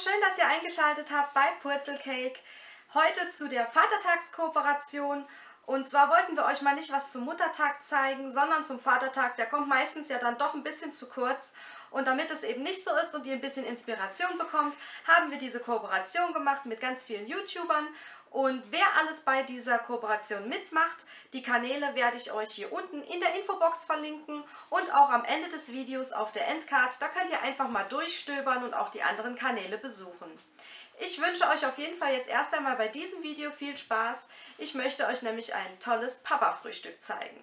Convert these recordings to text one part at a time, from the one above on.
schön, dass ihr eingeschaltet habt bei Purzelcake. Heute zu der Vatertagskooperation. Und zwar wollten wir euch mal nicht was zum Muttertag zeigen, sondern zum Vatertag. Der kommt meistens ja dann doch ein bisschen zu kurz. Und damit es eben nicht so ist und ihr ein bisschen Inspiration bekommt, haben wir diese Kooperation gemacht mit ganz vielen YouTubern. Und wer alles bei dieser Kooperation mitmacht, die Kanäle werde ich euch hier unten in der Infobox verlinken und auch am Ende des Videos auf der Endcard. Da könnt ihr einfach mal durchstöbern und auch die anderen Kanäle besuchen. Ich wünsche euch auf jeden Fall jetzt erst einmal bei diesem Video viel Spaß. Ich möchte euch nämlich ein tolles Papa-Frühstück zeigen.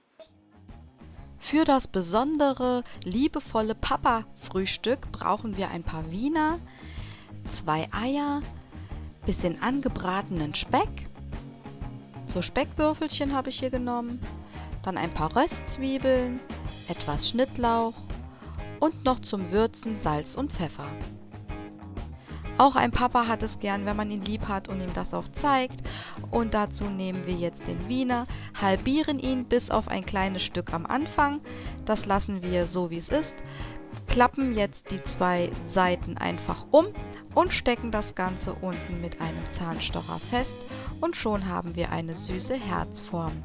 Für das besondere, liebevolle Papa-Frühstück brauchen wir ein paar Wiener, 2 Eier, bisschen angebratenen Speck, so Speckwürfelchen habe ich hier genommen, dann ein paar Röstzwiebeln, etwas Schnittlauch und noch zum Würzen Salz und Pfeffer. Auch ein Papa hat es gern, wenn man ihn lieb hat und ihm das auch zeigt. Und dazu nehmen wir jetzt den Wiener, halbieren ihn bis auf ein kleines Stück am Anfang. Das lassen wir so wie es ist. Klappen jetzt die 2 Seiten einfach um und stecken das Ganze unten mit einem Zahnstocher fest. Und schon haben wir eine süße Herzform.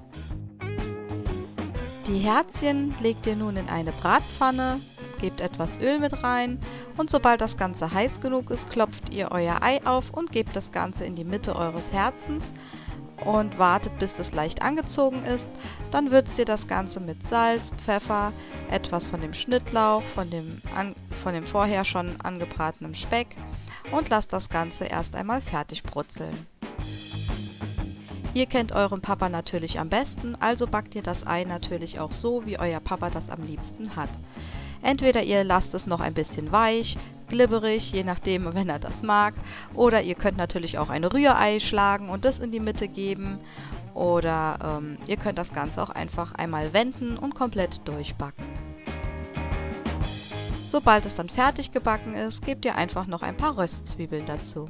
Die Herzchen legt ihr nun in eine Bratpfanne. Gebt etwas Öl mit rein und sobald das Ganze heiß genug ist, klopft ihr euer Ei auf und gebt das Ganze in die Mitte eures Herzens und wartet, bis es leicht angezogen ist. Dann würzt ihr das Ganze mit Salz, Pfeffer, etwas von dem Schnittlauch, von dem vorher schon angebratenen Speck und lasst das Ganze erst einmal fertig brutzeln. Ihr kennt euren Papa natürlich am besten, also backt ihr das Ei natürlich auch so, wie euer Papa das am liebsten hat. Entweder ihr lasst es noch ein bisschen weich, glibberig, je nachdem, wenn er das mag. Oder ihr könnt natürlich auch ein Rührei schlagen und das in die Mitte geben. Oder ihr könnt das Ganze auch einfach einmal wenden und komplett durchbacken. Sobald es dann fertig gebacken ist, gebt ihr einfach noch ein paar Röstzwiebeln dazu.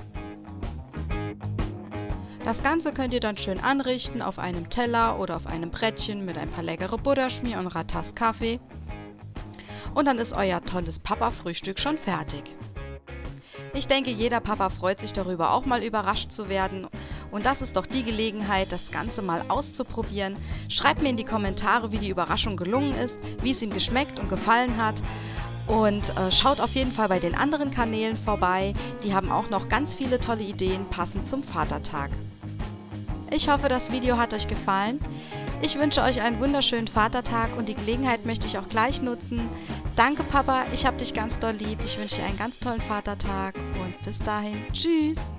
Das Ganze könnt ihr dann schön anrichten auf einem Teller oder auf einem Brettchen mit ein paar leckere Butterschmier und Tasse Kaffee. Und dann ist euer tolles Papa-Frühstück schon fertig. Ich denke, jeder Papa freut sich darüber, auch mal überrascht zu werden. Und das ist doch die Gelegenheit, das Ganze mal auszuprobieren. Schreibt mir in die Kommentare, wie die Überraschung gelungen ist, wie es ihm geschmeckt und gefallen hat. Und schaut auf jeden Fall bei den anderen Kanälen vorbei. Die haben auch noch ganz viele tolle Ideen passend zum Vatertag. Ich hoffe, das Video hat euch gefallen. Ich wünsche euch einen wunderschönen Vatertag und die Gelegenheit möchte ich auch gleich nutzen. Danke Papa, ich hab dich ganz doll lieb. Ich wünsche dir einen ganz tollen Vatertag und bis dahin, tschüss!